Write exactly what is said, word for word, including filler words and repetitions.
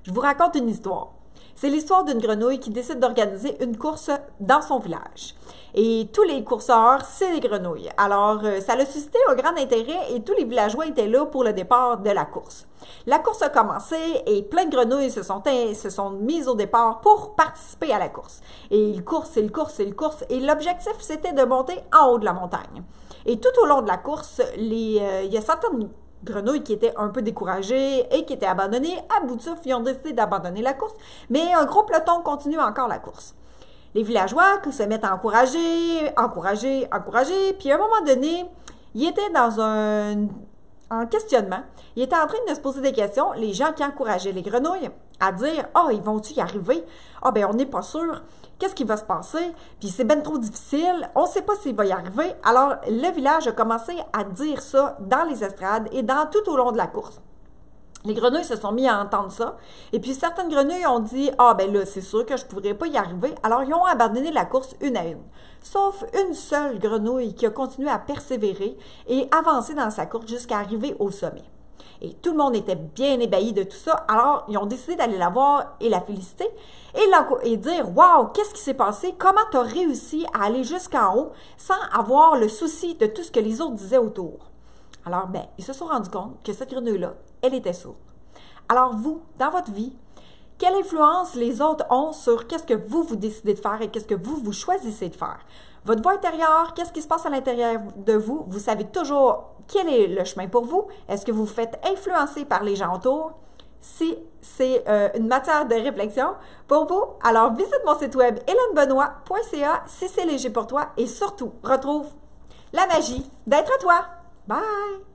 Je vous raconte une histoire. C'est l'histoire d'une grenouille qui décide d'organiser une course dans son village. Et tous les courseurs, c'est des grenouilles. Alors, euh, ça a suscité un grand intérêt et tous les villageois étaient là pour le départ de la course. La course a commencé et plein de grenouilles se sont, se sont mises au départ pour participer à la course. Et ils courent, ils courent, ils courent. Et l'objectif, c'était de monter en haut de la montagne. Et tout au long de la course, les, euh, il y a certaines grenouilles qui étaient un peu découragées et qui étaient abandonnées. À bout de souffle, ils ont décidé d'abandonner la course, mais un gros peloton continue encore la course. Les villageois se mettent à encourager, encourager, encourager, puis à un moment donné, ils étaient dans un, un questionnement. Ils étaient en train de se poser des questions, les gens qui encourageaient les grenouilles, à dire « Ah, oh, ils vont-tu y arriver? Ah, oh, ben on n'est pas sûr. Qu'est-ce qui va se passer? Puis c'est ben trop difficile. On ne sait pas s'il va y arriver. » Alors, le village a commencé à dire ça dans les estrades et dans tout au long de la course. Les grenouilles se sont mis à entendre ça. Et puis, certaines grenouilles ont dit « Ah, ben là, c'est sûr que je ne pourrais pas y arriver. » Alors, ils ont abandonné la course une à une. Sauf une seule grenouille qui a continué à persévérer et avancer dans sa course jusqu'à arriver au sommet. Et tout le monde était bien ébahi de tout ça. Alors, ils ont décidé d'aller la voir et la féliciter et, et dire « Wow, qu'est-ce qui s'est passé? Comment tu as réussi à aller jusqu'en haut sans avoir le souci de tout ce que les autres disaient autour? » Alors, ben, ils se sont rendus compte que cette grenouille-là, elle était sourde. Alors, vous, dans votre vie, quelle influence les autres ont sur qu'est-ce que vous, vous décidez de faire et qu'est-ce que vous, vous choisissez de faire? Votre voix intérieure, qu'est-ce qui se passe à l'intérieur de vous? Vous savez toujours quel est le chemin pour vous? Est-ce que vous vous faites influencer par les gens autour? Si c'est euh, une matière de réflexion pour vous, alors visite mon site web hélène benoit point c a si c'est léger pour toi et surtout, retrouve la magie d'être à toi. Bye!